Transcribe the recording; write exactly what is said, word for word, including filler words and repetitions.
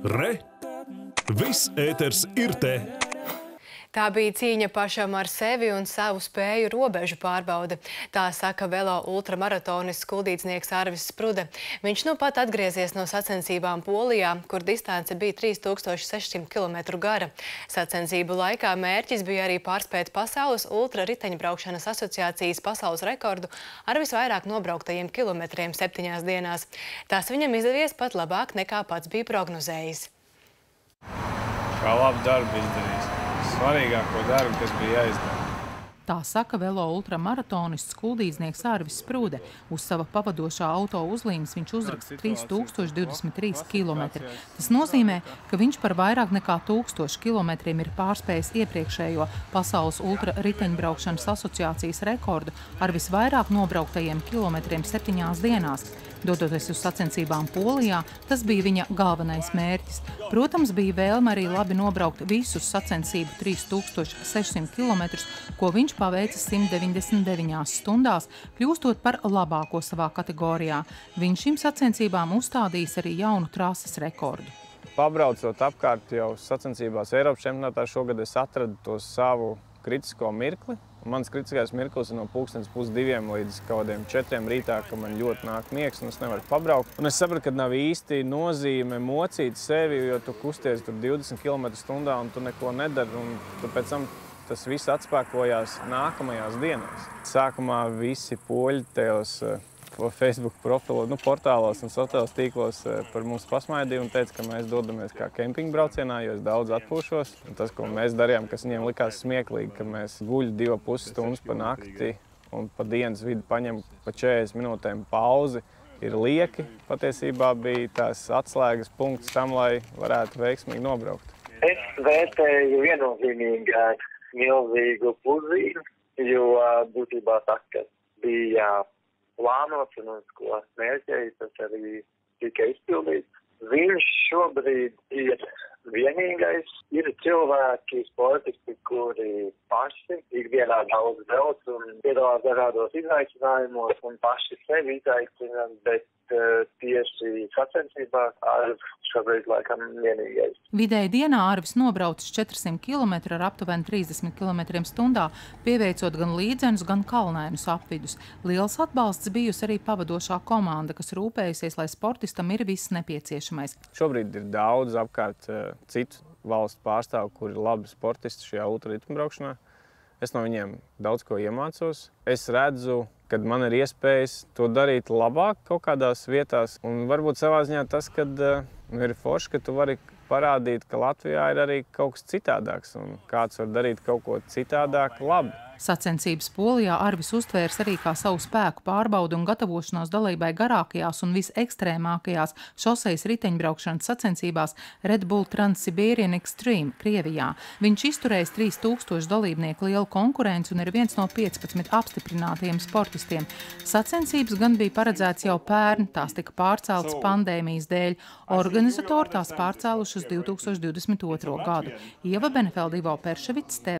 Re! Viss ēters ir te! Tā bija cīņa pašam ar sevi un savu spēju robežu pārbaude. Tā saka velo ultramaratonists kuldīdznieks Arvis Sprude. Viņš nu pat atgriezies no sacensībām Polijā, kur distance bija trīs tūkstoši sešsimt kilometru gara. Sacensību laikā mērķis bija arī pārspēt Pasaules ultra riteņbraukšanas asociācijas pasaules rekordu ar visvairāk nobrauktajiem kilometriem septiņās dienās. Tas viņam izdevies pat labāk nekā pats bija prognozējis. Kā labu darbu izdarījis. Svarīgāko darbu, kas bija jāizdara. Tā saka velo ultramaratonists kuldīdznieks Arvis Sprude. Uz sava pavadošā auto uzlīmes viņš uzraksta trīs tūkstoši divdesmit trīs kilometri. Tas nozīmē, ka viņš par vairāk nekā tūkstošu kilometriem ir pārspējis iepriekšējo Pasaules ultra riteņbraukšanas asociācijas rekordu ar visvairāk nobrauktajiem kilometriem septiņās dienās. Dodoties uz sacensībām Polijā, tas bija viņa galvenais mērķis. Protams, bija vēlme arī labi nobraukt visus sacensību trīs tūkstoši sešsimt kilometrus, ko viņš paveica simt deviņdesmit deviņās stundās, kļūstot par labāko savā kategorijā. Viņš šīm sacensībām uzstādījis arī jaunu trases rekordu. Pabraucot apkārt jau sacensībās Eiropas čempionātā, šogad es atradu to savu kritisko mirkli. Mans kritiskais mirklis ir no pulkstens pusdiviem līdz kādiem četriem rītā, ka man ļoti nāk miegs un es nevaru pabraukt. Un es sapratu, ka nav īsti nozīme mocīt sevi, jo tu kusties tur divdesmit kilometru stundā un tu neko nedari. Un tu pēc tam tas viss atspēkojās nākamajās dienās. Sākumā visi poļi tajos Facebook profilos, nu, portālos un sociālos tīklos par mums pasmaidīja un teica, ka mēs dodamies kā kempingbraucienā, jo es daudz atpūšos. Un tas, ko mēs darījām, kas viņiem likās smieklīgi, ka mēs guļam divu pusi stundas pa nakti un pa dienas vidu paņem pa četrdesmit minūtēm pauzi, ir lieki. Patiesībā bija tās atslēgas punkts tam, lai varētu veiksmīgi nobraukt. Es vērtēju viennozīmīgi milzīgu pluzīnu, jo būtībā tas, kas bija plānots un uz ko mērķēju, tas arī tika izpildīts. Viņš šobrīd ir vienīgais. Ir cilvēki, sportisti, kuri paši ikdienā daudz brauc un piedalās dažādos izaicinājumos un paši sevi izaicina, bet uh, tieši sacensībās Arvis šobrīd laikam vienīgais. Vidēji dienā Arvis nobraucis četrsimt kilometru ar aptuveni trīsdesmit kilometriem stundā, pieveicot gan līdzenus, gan kalnainus apvidus. Liels atbalsts bijusi arī pavadošā komanda, kas rūpējusies, lai sportistam ir viss nepieciešamais. Šobrīd ir daudz apkārt uh, citu valstu pārstāvu, kuri ir labi sportisti šajā ultra riteņbraukšanā. Es no viņiem daudz ko iemācos. Es redzu, kad man ir iespējas to darīt labāk kaut kādās vietās. Un varbūt savā ziņā tas, kad uh, ir forši, ka tu vari parādīt, ka Latvijā ir arī kaut kas citādāks un kāds var darīt kaut ko citādāk labi. Sacensības Polijā Arvis uztvērs arī kā savu spēku pārbaudu un gatavošanos dalībai garākajās un visekstrēmākajās šosejas riteņbraukšanas sacensībās Red Bull Trans-Siberian Extreme Krievijā. Viņš izturējis trīs tūkstoši dalībnieku lielu konkurenci un ir viens no piecpadsmit apstiprinātajiem sportistiem. Sacensības gan bija paredzēts jau pērn, tās tika pārceltas pandēmijas dēļ. Organizatori tās pārcēluši uz divi tūkstoši divdesmit otro gadu. Ieva Benefelda, Ivo Perševics, T V.